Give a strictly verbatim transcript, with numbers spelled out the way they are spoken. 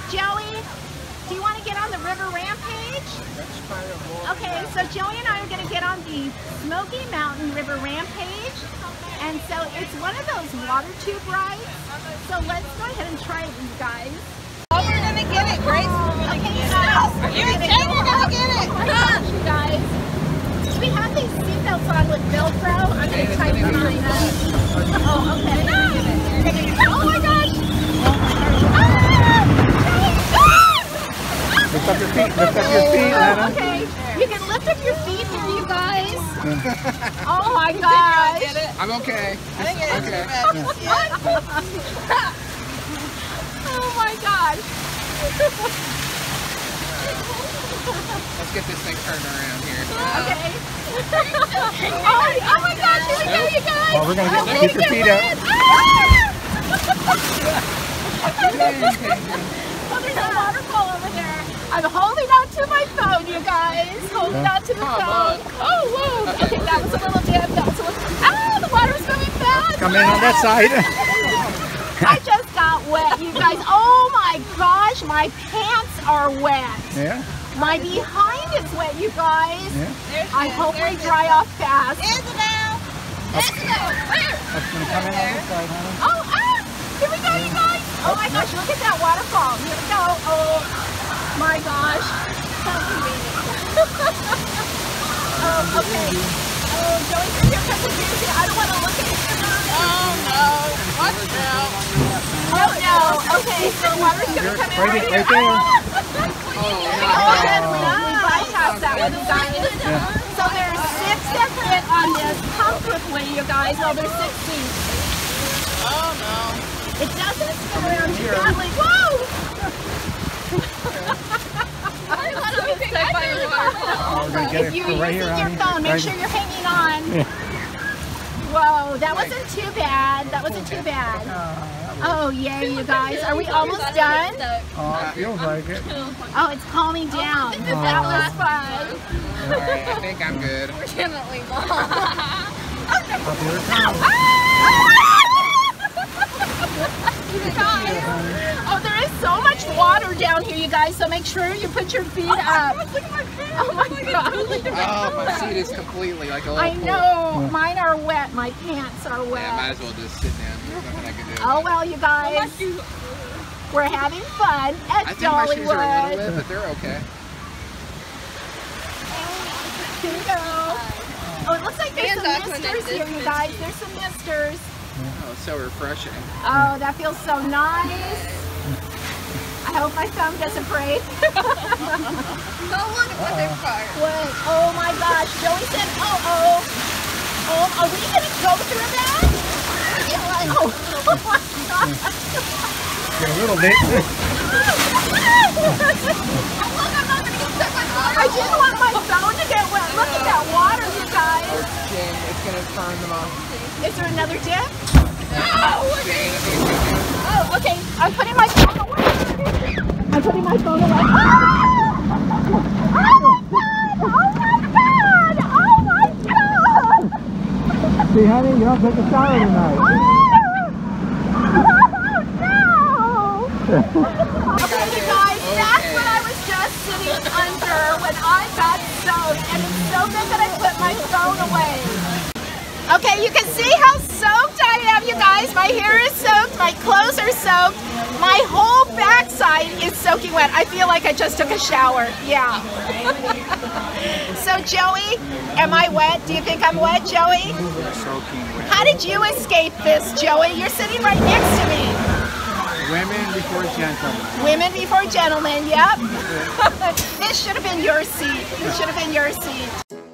Joey, do you want to get on the river Rampage? Okay, so Joey and I are going to get on the Smoky Mountain River Rampage. And so it's one of those water tube rides. So let's go ahead and try it, you guys. Oh, we're going to get it, Grace. Okay, you guys. You and Jay are going to get it. Oh my gosh, you guys. We have these seatbelts on with Velcro. I'm going to tighten mine up. Oh, okay. Oh my gosh. Lift up your feet, lift up your feet, Lana. Okay, you can lift up your feet here, you guys. Oh my gosh. I'm okay. I didn't get Okay. Oh my gosh. Let's get this thing turned around here. Okay. Oh, oh my gosh, here we go, you guys. Oh, we're going to get, Oh, keep your feet up. Oh, there's a waterfall over there. I'm holding on to my phone, you guys. Holding on to the Come phone. on. Oh, whoa. Okay, that was a little dip. That was a little... Ah, the water's moving fast. Come in on that side. I just got wet, you guys. Oh my gosh, my pants are wet. Yeah. My behind is wet, you guys. Yeah. I hope we dry off fast. Isabel. Isabel. That's going to come in on this side, honey. Oh, ah! Here we go, you guys. Oh my gosh, look at that waterfall. Here we go. Oh my gosh. Oh, okay. Oh, Joey, here comes the music. I don't want to look at it. Oh, no. Watch out. Oh no. Okay, so the water's going to come in Right, right right here. there. Oh, good. We, we bypassed that one, you guys. Yeah. So there's six that fit on this comfortably, you guys. Oh, there's sixteen. Oh, no. It doesn't spin around too badly. Whoa! Oh, we're going to get If it you're right using here, your honey. phone, make Right sure here. you're hanging on. Yeah. Whoa, that wasn't too bad. That wasn't too bad. Oh, yay, you guys. Are we almost done? Oh, it feels like it. Oh, it's calming down. That was fun. Alright, I think I'm good. Fortunately, Mom. Up here it comes. You guys. Oh, there is so much water down here, you guys, so make sure you put your feet up. Oh my god. Oh, my seat is completely like a little I pool. know. Mine are wet. My pants are wet. Yeah, might as well just sit down. There's nothing I can do. Oh well, you guys. We're having fun at I think my shoes are a little Dollywood. wet, but they're okay. Here we go. Oh, it looks like there's Hands some up when misters it's here, you guys. There's some misters. Oh, it's so refreshing. Oh, that feels so nice. I hope my phone doesn't break. No, look at what they've got. What? Oh my gosh. Joey said, oh, oh. Oh, are we going to go through that? Oh, oh my gosh. A little bit. I didn't want my phone to get wet. Look at that water, you guys. Jane, it's going to turn them off. Is there another dip? Jane, I think it's going to Oh, okay. I'm putting my phone away. I'm putting my phone away. Oh! Oh my god! Oh my god! Oh my god! See, honey, you don't take a shower tonight. Oh no! Okay, you guys, that's what I was just sitting under when I got soaked, and it's so good that I put my phone away. Okay, you can see how soaked I am, you guys. My hair is soaked, my clothes are soaked, my whole backside is soaking wet. I feel like I just took a shower. Yeah. So, Joey, am I wet? Do you think I'm wet, Joey? Soaking wet. How did you escape this, Joey? You're sitting right next to me. Women before gentlemen. Women before gentlemen, yep. This should have been your seat. This should have been your seat.